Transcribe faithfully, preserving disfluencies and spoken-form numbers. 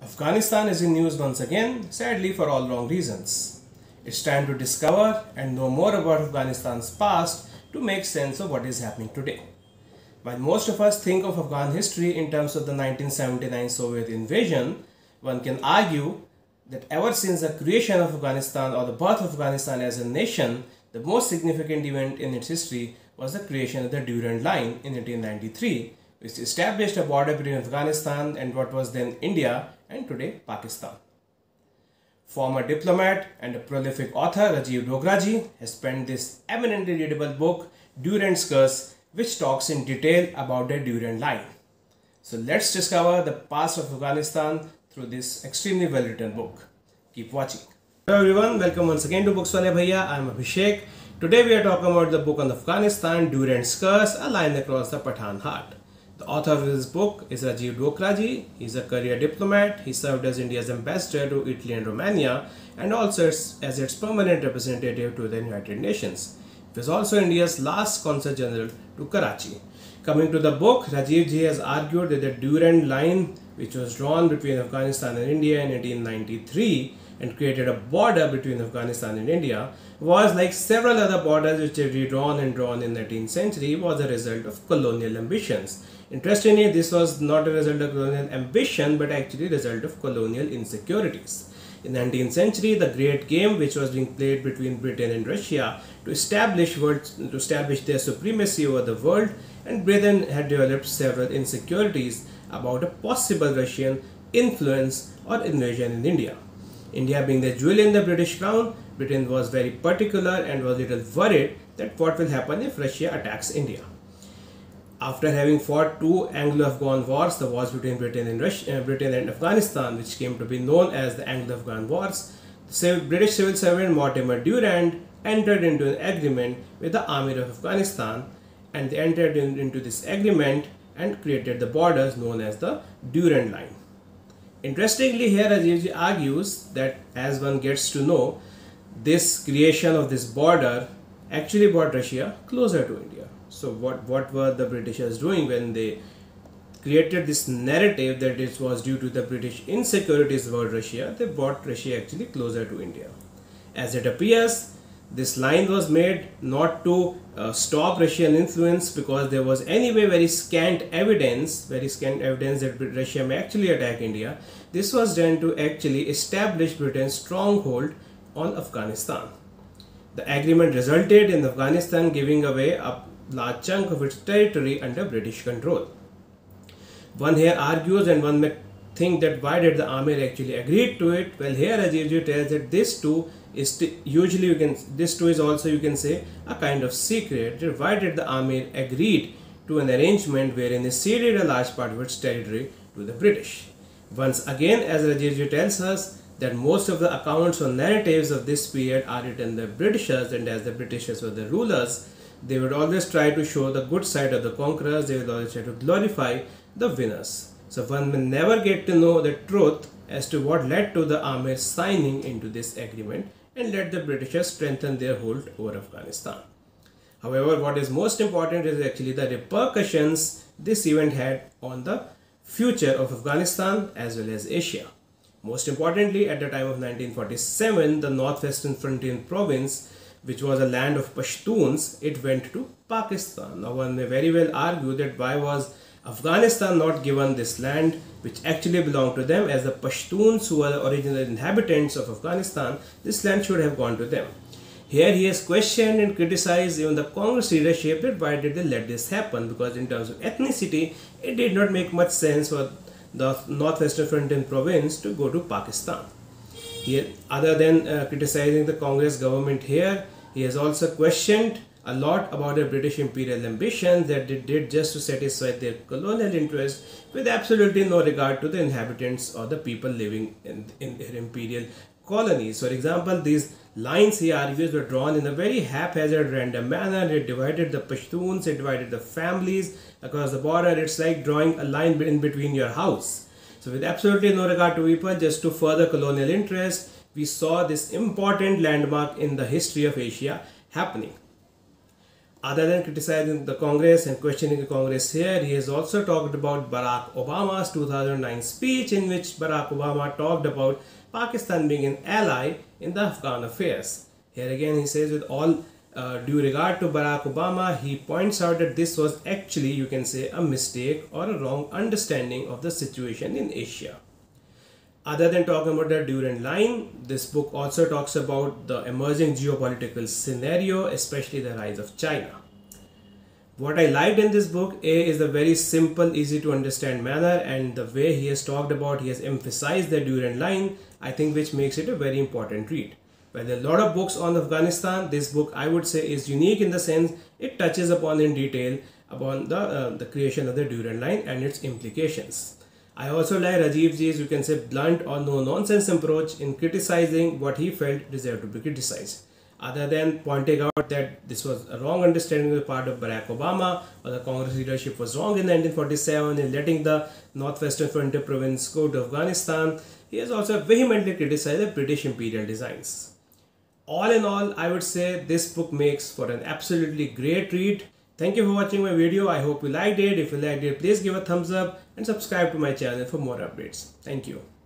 Afghanistan is in news once again, sadly for all wrong reasons. It's time to discover and know more about Afghanistan's past to make sense of what is happening today. While most of us think of Afghan history in terms of the nineteen seventy-nine Soviet invasion, one can argue that ever since the creation of Afghanistan or the birth of Afghanistan as a nation, the most significant event in its history was the creation of the Durand Line in eighteen ninety-three, which established a border between Afghanistan and what was then India and today Pakistan. Former diplomat and a prolific author Rajiv Dograji has penned this eminently readable book Durand's Curse, which talks in detail about the Durand Line. So let's discover the past of Afghanistan through this extremely well written book. Keep watching. Hello everyone, welcome once again to Books Wale Bhaiya. I am Abhishek. Today we are talking about the book on Afghanistan, Durand's Curse, A Line Across the Pathan Heart. The author of this book is Rajiv Dograji. He is a career diplomat. He served as India's ambassador to Italy and Romania and also as its permanent representative to the United Nations. He was also India's last consul general to Karachi. Coming to the book, Rajiv ji has argued that the Durand Line, which was drawn between Afghanistan and India in eighteen ninety-three and created a border between Afghanistan and India, was like several other borders which were redrawn and drawn in the eighteenth century, was a result of colonial ambitions. Interestingly, this was not a result of colonial ambition but actually a result of colonial insecurities. In the nineteenth century, the great game which was being played between Britain and Russia to establish world, to establish their supremacy over the world, and Britain had developed several insecurities about a possible Russian influence or invasion in India. India being the jewel in the British crown, Britain was very particular and was a little worried that what will happen if Russia attacks India. After having fought two Anglo-Afghan wars, the wars between Britain and, Russia, uh, Britain and Afghanistan, which came to be known as the Anglo-Afghan Wars, the British civil servant Mortimer Durand entered into an agreement with the army of Afghanistan, and they entered in, into this agreement and created the borders known as the Durand Line. Interestingly, here Rajiv argues that as one gets to know, this creation of this border actually brought Russia closer to India. So what, what were the Britishers doing when they created this narrative that it was due to the British insecurities about Russia? They brought Russia actually closer to India. As it appears, this line was made not to uh, stop Russian influence because there was anyway very scant evidence, very scant evidence that Russia may actually attack India. This was done to actually establish Britain's stronghold on Afghanistan. The agreement resulted in Afghanistan giving away a large chunk of its territory under British control. One here argues and one may think that why did the Amir actually agree to it? Well, here Rajiv tells that this too is usually you can this too is also you can say a kind of secret. Why did the Amir agreed to an arrangement wherein he ceded a large part of its territory to the British? Once again, as Rajiv tells us, that most of the accounts or narratives of this period are written by Britishers, and as the Britishers were the rulers, they would always try to show the good side of the conquerors. They would always try to glorify the winners. So one will never get to know the truth as to what led to the Amir signing into this agreement and let the Britishers strengthen their hold over Afghanistan. However, what is most important is actually the repercussions this event had on the future of Afghanistan as well as Asia. Most importantly, at the time of nineteen forty-seven, the northwestern frontier province, which was a land of Pashtuns, it went to Pakistan. Now one may very well argue that why was Afghanistan not given this land which actually belonged to them, as the Pashtuns, who were the original inhabitants of Afghanistan, this land should have gone to them. Here he has questioned and criticized even the Congress leadership that why did they let this happen, because in terms of ethnicity, it did not make much sense for the northwestern frontier province to go to Pakistan. Here, other than uh, criticizing the Congress government here, he has also questioned a lot about the British imperial ambitions that they did just to satisfy their colonial interests with absolutely no regard to the inhabitants or the people living in, in their imperial colonies. For example, these lines he argues were drawn in a very haphazard, random manner. They divided the Pashtuns, they divided the families across the border. It's like drawing a line in between your house. So with absolutely no regard to people, just to further colonial interest, we saw this important landmark in the history of Asia happening. Other than criticizing the Congress and questioning the Congress here, he has also talked about Barack Obama's two thousand nine speech, in which Barack Obama talked about Pakistan being an ally in the Afghan affairs. Here again, he says, with all uh, due regard to Barack Obama, he points out that this was actually, you can say, a mistake or a wrong understanding of the situation in Asia. Other than talking about the Durand Line, this book also talks about the emerging geopolitical scenario, especially the rise of China. What I liked in this book, A, is the very simple, easy to understand manner, and the way he has talked about, he has emphasized the Durand Line, I think, which makes it a very important read. Well, there are a lot of books on Afghanistan. This book, I would say, is unique in the sense it touches upon in detail upon the, uh, the creation of the Durand Line and its implications. I also like Rajiv Ji's, you can say, blunt or no-nonsense approach in criticizing what he felt deserved to be criticized. Other than pointing out that this was a wrong understanding on the part of Barack Obama, or the Congress leadership was wrong in nineteen forty-seven in letting the Northwestern Frontier province go to Afghanistan, he has also vehemently criticized the British imperial designs. All in all, I would say this book makes for an absolutely great read. Thank you for watching my video. I hope you liked it. If you liked it, please give a thumbs up and subscribe to my channel for more updates. Thank you.